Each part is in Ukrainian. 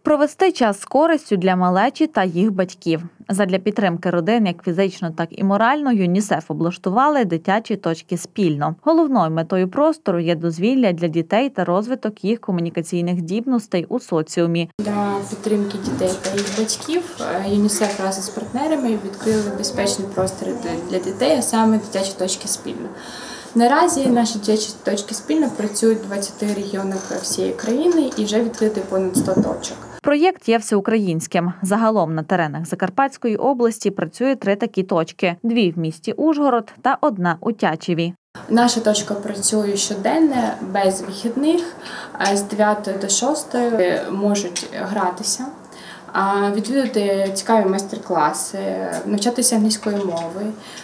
Провести час з користю для малечі та їх батьків. Задля підтримки родин як фізично, так і морально ЮНІСЕФ облаштували дитячі точки спільно. Головною метою простору є дозвілля для дітей та розвиток їх комунікаційних здібностей у соціумі. Для підтримки дітей та їх батьків ЮНІСЕФ разом з партнерами відкрили безпечні простори для дітей, а саме дитячі точки спільно. Наразі наші дитячі точки спільно працюють в 20 регіонах всієї країни і вже відкрити понад 100 точок. Проєкт є всеукраїнським. Загалом на теренах Закарпатської області працює 3 такі точки – 2 в місті Ужгород та 1 у Тячеві. Наша точка працює щоденно, без вихідних, з 9 до 6 можуть гратися, відвідати цікаві майстер-класи, навчатися англійської мови,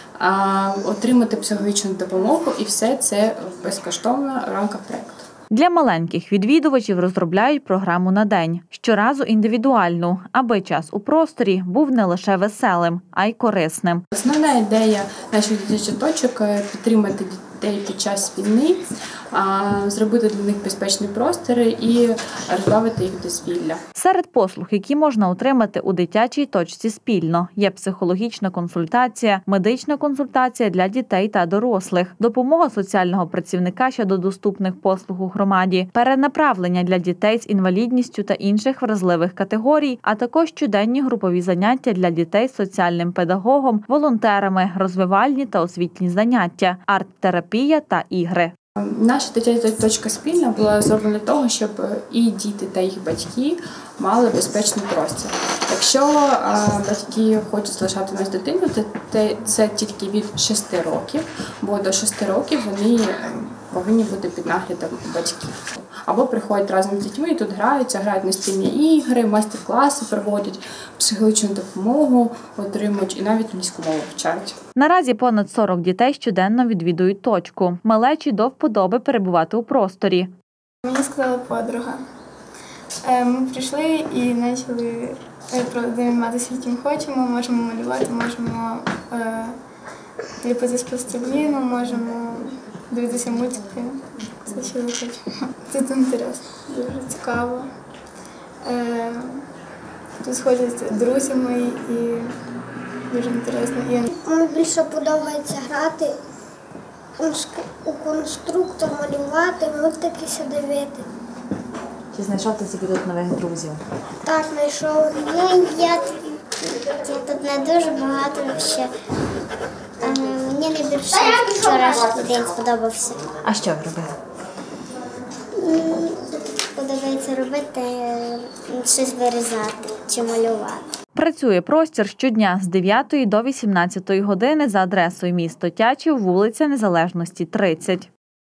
отримати психологічну допомогу, і все це безкоштовно в рамках проєкту. Для маленьких відвідувачів розробляють програму на день, щоразу індивідуальну, аби час у просторі був не лише веселим, а й корисним. Основна ідея наших дитячих точок – підтримати дітей під час війни, зробити для них безпечні простори і розбавити їх дозвілля. Серед послуг, які можна отримати у дитячій точці спільно, є психологічна консультація, медична консультація для дітей та дорослих, допомога соціального працівника щодо доступних послуг у громаді, перенаправлення для дітей з інвалідністю та інших вразливих категорій, а також щоденні групові заняття для дітей з соціальним педагогом, волонтерами, розвивальні та освітні заняття, арт-терапія та ігри. Наша дитяча точка спільна була зроблена для того, щоб і діти та їх батьки мали безпечний простір. Якщо батьки хочуть залишати у нас дитину, то це тільки від 6 років, бо до 6 років вони повинні бути під наглядом батьків. Або приходять разом з дітьми, і тут грають настільні ігри, майстер-класи проводять, психологічну допомогу отримують і навіть англійську мову вчать. Наразі понад 40 дітей щоденно відвідують точку. Малечі до вподоби перебувати у просторі. Мені сказала подруга. Ми прийшли і почали займатися чим хочемо. Можемо малювати, можемо ліпити з пластиліну, можемо дивитися мультики. Все, що ви хочемо. Тут інтересно, дуже цікаво. Тут сходять друзі мої і дуже інтересно. Мені більше подобається грати у конструктор, малювати, мультики дивити. Чи знайшов ти собі тут нових друзів? Так, знайшов. Я тут не дуже багато ще. Мені найбільше вчорашній день сподобався. А що ви робили? Подобається робити, щось вирізати чи малювати. Працює простір щодня з 9 до 18 години за адресою місто Тячів, вулиця Незалежності, 30.